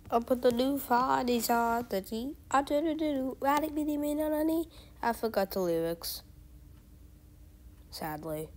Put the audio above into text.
I put the new bodies on the G. I do. I forgot the lyrics. Sadly.